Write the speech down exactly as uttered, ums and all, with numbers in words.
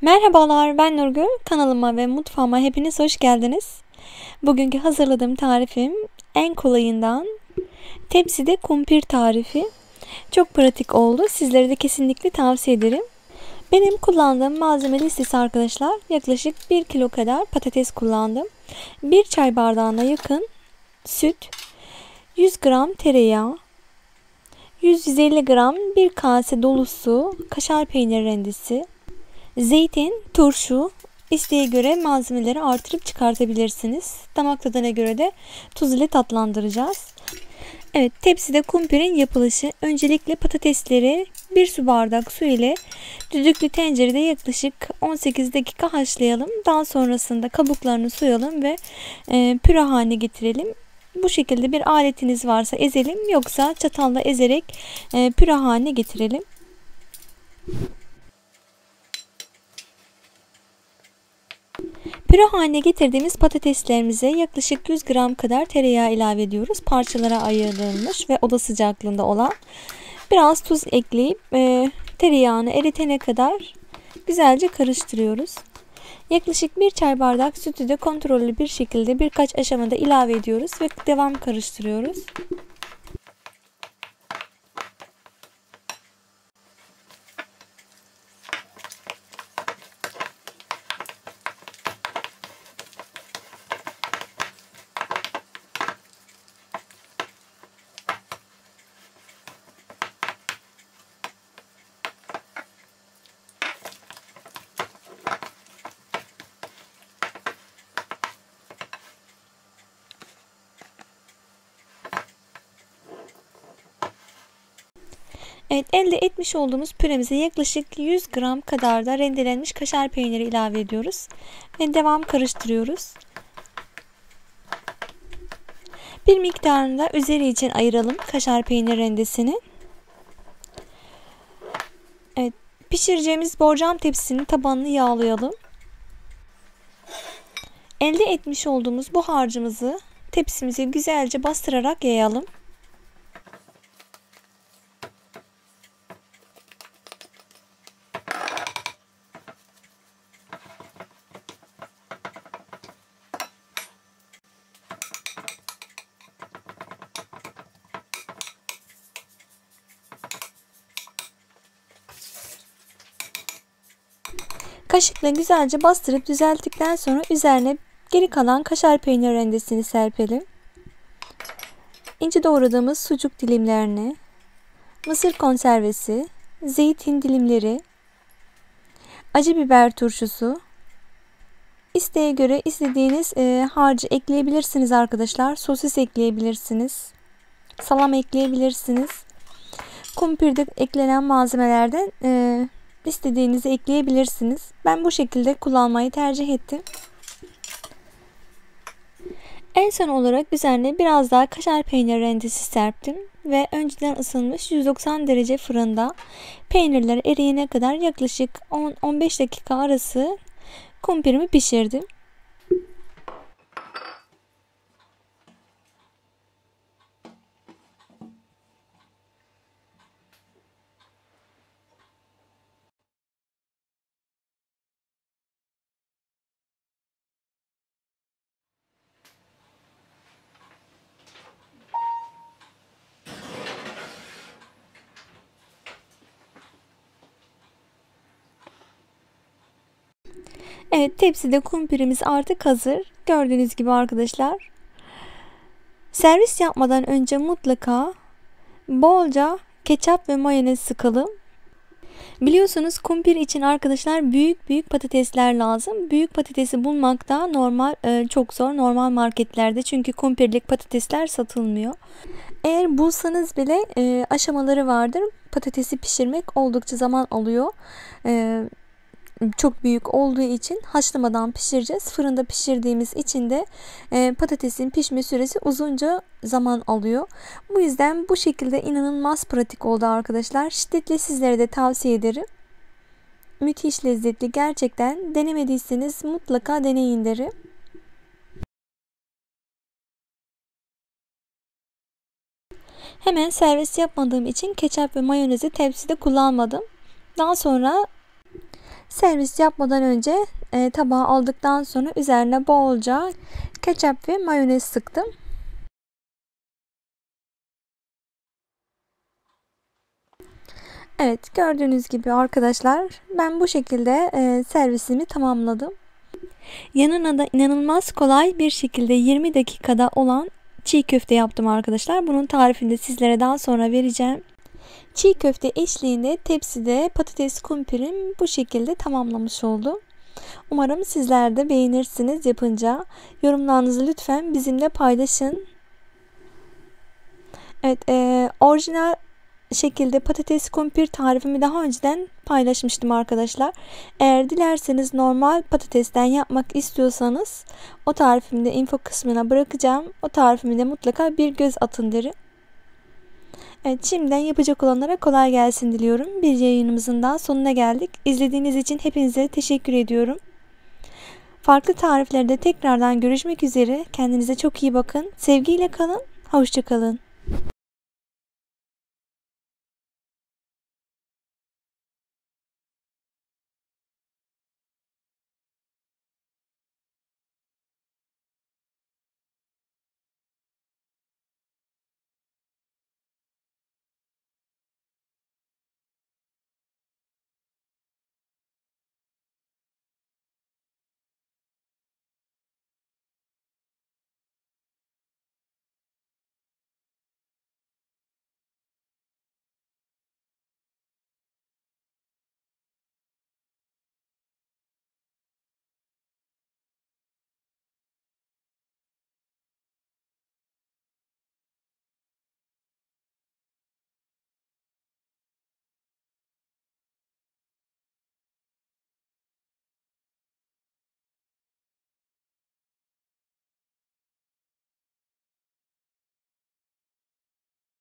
Merhabalar, ben Nurgül. Kanalıma ve mutfağıma hepiniz hoş geldiniz. Bugünkü hazırladığım tarifim en kolayından tepside kumpir tarifi. Çok pratik oldu. Sizlere de kesinlikle tavsiye ederim. Benim kullandığım malzeme listesi arkadaşlar yaklaşık bir kilo kadar patates kullandım. bir çay bardağına yakın süt, yüz gram tereyağı, yüz yüz elli gram bir kase dolusu kaşar peynir rendesi, zeytin, turşu, isteğe göre malzemeleri artırıp çıkartabilirsiniz. Damak tadına göre de tuz ile tatlandıracağız. Evet, tepside kumpirin yapılışı. Öncelikle patatesleri bir su bardak su ile düdüklü tencerede yaklaşık on sekiz dakika haşlayalım. Daha sonrasında kabuklarını soyalım ve e, püre haline getirelim. Bu şekilde bir aletiniz varsa ezelim, yoksa çatalla ezerek e, püre haline getirelim. Püre haline getirdiğimiz patateslerimize yaklaşık yüz gram kadar tereyağı ilave ediyoruz. Parçalara ayrılmış ve oda sıcaklığında olan. Biraz tuz ekleyip e, tereyağını eritene kadar güzelce karıştırıyoruz. Yaklaşık bir çay bardak sütü de kontrollü bir şekilde birkaç aşamada ilave ediyoruz ve devam karıştırıyoruz. Evet, elde etmiş olduğumuz püremize yaklaşık yüz gram kadar da rendelenmiş kaşar peyniri ilave ediyoruz ve devam karıştırıyoruz. Bir miktarını da üzeri için ayıralım kaşar peynir rendesini. Evet, pişireceğimiz borcam tepsinin tabanını yağlayalım. Elde etmiş olduğumuz bu harcımızı tepsimize güzelce bastırarak yayalım. Kaşıkla güzelce bastırıp düzelttikten sonra üzerine geri kalan kaşar peynir rendesini serpelim. İnce doğradığımız sucuk dilimlerini, mısır konservesi, zeytin dilimleri, acı biber turşusu, isteğe göre istediğiniz e, harcı ekleyebilirsiniz arkadaşlar. Sosis ekleyebilirsiniz, salam ekleyebilirsiniz. Kumpirde eklenen malzemelerden e, istediğinizi ekleyebilirsiniz. Ben bu şekilde kullanmayı tercih ettim. En son olarak üzerine biraz daha kaşar peynir rendesi serptim ve önceden ısınmış yüz doksan derece fırında peynirler eriyene kadar yaklaşık on on beş dakika arası kumpirimi pişirdim. Evet, tepside kumpirimiz artık hazır. Gördüğünüz gibi arkadaşlar. Servis yapmadan önce mutlaka bolca ketçap ve mayonez sıkalım. Biliyorsunuz kumpir için arkadaşlar büyük büyük patatesler lazım. Büyük patatesi bulmak da normal çok zor normal marketlerde, çünkü kumpirlik patatesler satılmıyor. Eğer bulsanız bile e, aşamaları vardır. Patatesi pişirmek oldukça zaman alıyor. E, çok büyük olduğu için haşlamadan pişireceğiz. Fırında pişirdiğimiz için de e, patatesin pişme süresi uzunca zaman alıyor. Bu yüzden bu şekilde inanılmaz pratik oldu arkadaşlar. Şiddetle sizlere de tavsiye ederim. Müthiş lezzetli, gerçekten denemediyseniz mutlaka deneyin derim. Hemen servis yapmadığım için ketçap ve mayonezi tepside kullanmadım. Daha sonra Servis yapmadan önce e, tabağa aldıktan sonra üzerine bolca ketçap ve mayonez sıktım. Evet, gördüğünüz gibi arkadaşlar, ben bu şekilde e, servisimi tamamladım. Yanına da inanılmaz kolay bir şekilde yirmi dakikada olan çiğ köfte yaptım arkadaşlar. Bunun tarifini de sizlere daha sonra vereceğim. Çiğ köfte eşliğinde tepside patates kumpirim bu şekilde tamamlamış oldum. Umarım sizler de beğenirsiniz yapınca. Yorumlarınızı lütfen bizimle paylaşın. Evet, e, orijinal şekilde patates kumpir tarifimi daha önceden paylaşmıştım arkadaşlar. Eğer dilerseniz normal patatesten yapmak istiyorsanız o tarifimi de info kısmına bırakacağım. O tarifimi de mutlaka bir göz atın derim. Evet, şimdiden yapacak olanlara kolay gelsin diliyorum. Bir yayınımızın daha sonuna geldik. İzlediğiniz için hepinize teşekkür ediyorum. Farklı tariflerde tekrardan görüşmek üzere. Kendinize çok iyi bakın. Sevgiyle kalın. Hoşça kalın.